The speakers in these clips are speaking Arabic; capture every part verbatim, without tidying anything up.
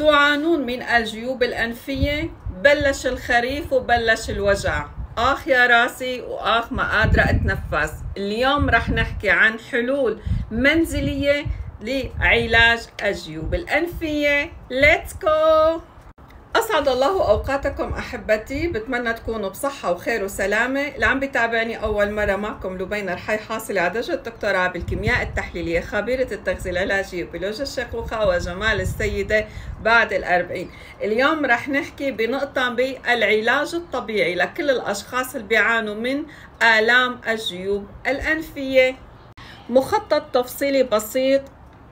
تعانون من الجيوب الأنفية؟ بلش الخريف وبلش الوجع، آخ يا راسي وآخ ما قادرة أتنفس. اليوم رح نحكي عن حلول منزلية لعلاج الجيوب الأنفية. ليتس جو. أسعد الله أوقاتكم أحبتي، بتمنى تكونوا بصحة وخير وسلامة. اللي عم بتابعني أول مرة، معكم لبينة رحي، حاصلة على درجة دكتوراه بالكيمياء التحليلية، خبيرة التغذية العلاجية وبيولوجيا الشيخوخة وجمال السيدة بعد الأربعين. اليوم رح نحكي بنقطة بالعلاج الطبيعي لكل الأشخاص اللي بيعانوا من آلام الجيوب الأنفية. مخطط تفصيلي بسيط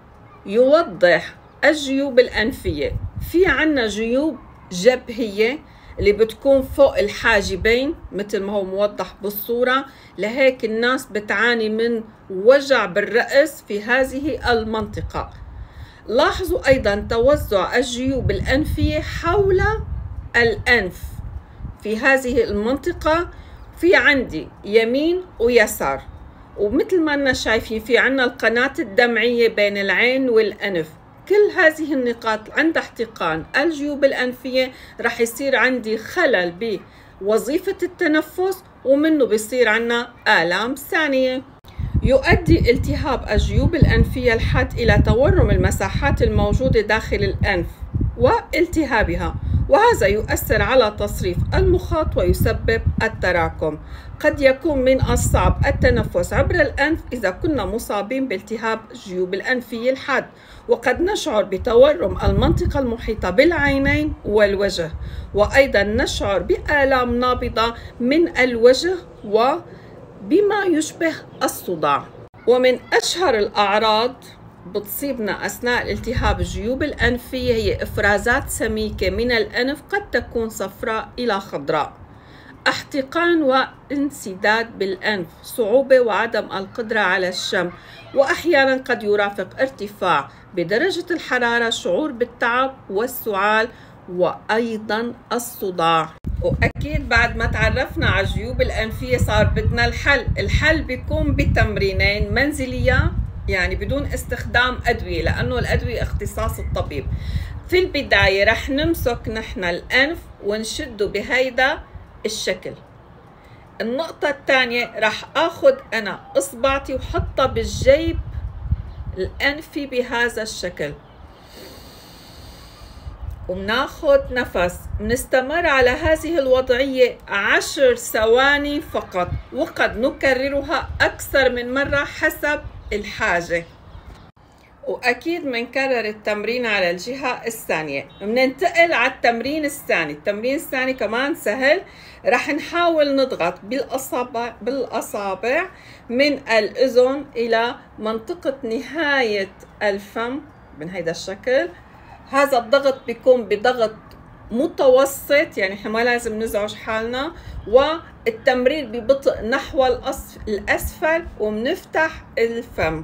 يوضح الجيوب الأنفية. في عنا جيوب جبهية اللي بتكون فوق الحاجبين مثل ما هو موضح بالصورة، لهيك الناس بتعاني من وجع بالرأس في هذه المنطقة. لاحظوا أيضا توزع الجيوب الأنفية حول الأنف في هذه المنطقة، في عندي يمين ويسار، ومثل ما أننا شايفين في عنا القناة الدمعية بين العين والأنف. كل هذه النقاط عند احتقان الجيوب الأنفية رح يصير عندي خلل بوظيفة التنفس، ومنه بيصير عنا آلام ثانية. يؤدي التهاب الجيوب الأنفية الحاد إلى تورم المساحات الموجودة داخل الأنف والتهابها، وهذا يؤثر على تصريف المخاط ويسبب التراكم. قد يكون من الصعب التنفس عبر الأنف إذا كنا مصابين بالتهاب الجيوب الأنفية الحاد، وقد نشعر بتورم المنطقة المحيطة بالعينين والوجه، وأيضا نشعر بآلام نابضة من الوجه وبما يشبه الصداع. ومن أشهر الأعراض بتصيبنا أثناء التهاب الجيوب الأنفية هي إفرازات سميكة من الأنف قد تكون صفراء إلى خضراء، احتقان وانسداد بالأنف، صعوبة وعدم القدرة على الشم، وأحيانا قد يرافق ارتفاع بدرجة الحرارة، شعور بالتعب والسعال، وأيضا الصداع. وأكيد بعد ما تعرفنا على الجيوب الأنفية صار بدنا الحل. الحل بيكون بتمرينين منزلية، يعني بدون استخدام أدوية، لأنه الأدوية اختصاص الطبيب. في البداية رح نمسك نحن الأنف ونشده بهيدا الشكل. النقطة الثانية رح أخذ أنا إصبعتي وحطها بالجيب الأنفي بهذا الشكل، وبناخذ نفس. بنستمر على هذه الوضعية عشر ثواني فقط، وقد نكررها أكثر من مرة حسب الحاجة. وأكيد بنكرر التمرين على الجهة الثانية. بننتقل على التمرين الثاني. التمرين الثاني كمان سهل، رح نحاول نضغط بالأصابع بالأصابع من الأذن إلى منطقة نهاية الفم من هيدا الشكل. هذا الضغط بيكون بضغط متوسط، يعني احنا ما لازم نزعج حالنا، والتمرير ببطء نحو الأسفل، وبنفتح الفم.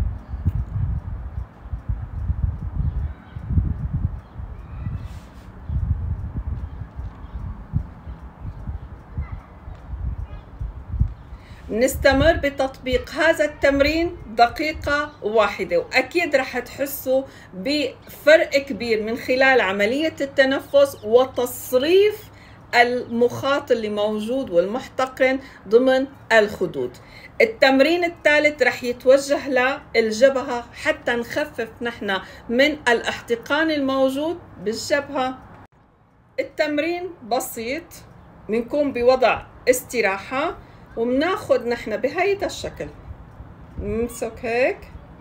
نستمر بتطبيق هذا التمرين دقيقة واحدة، وأكيد رح تحسوا بفرق كبير من خلال عملية التنفس وتصريف المخاط اللي موجود والمحتقن ضمن الخدود. التمرين الثالث رح يتوجه للجبهة حتى نخفف نحن من الاحتقان الموجود بالجبهة. التمرين بسيط، بنكون بوضع استراحة، وبناخد نحن بهيدا الشكل، نمسك هيك،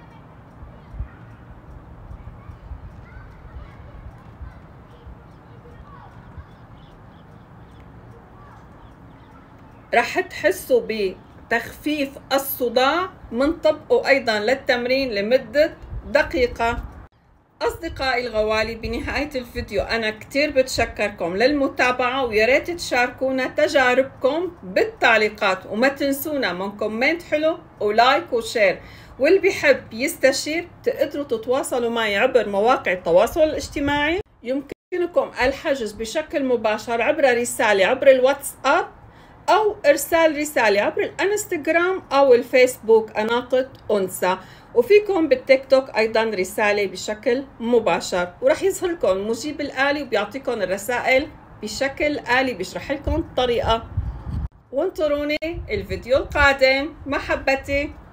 رح تحسوا بتخفيف الصداع. منطبقه أيضا للتمرين لمدة دقيقة. أصدقائي الغوالي، بنهاية الفيديو أنا كتير بتشكركم للمتابعة، ويا ريت تشاركونا تجاربكم بالتعليقات، وما تنسونا من كومنت حلو ولايك وشير. واللي بيحب يستشير تقدروا تتواصلوا معي عبر مواقع التواصل الاجتماعي. يمكنكم الحجز بشكل مباشر عبر رسالة عبر الواتساب أو إرسال رسالة عبر الانستغرام أو الفيسبوك أناقة أنثى، وفيكم بالتيك توك أيضا رسالة بشكل مباشر، ورح يظهر لكم المجيب الآلي وبيعطيكم الرسائل بشكل آلي، بيشرح لكم الطريقة. وانطروني الفيديو القادم. محبتي.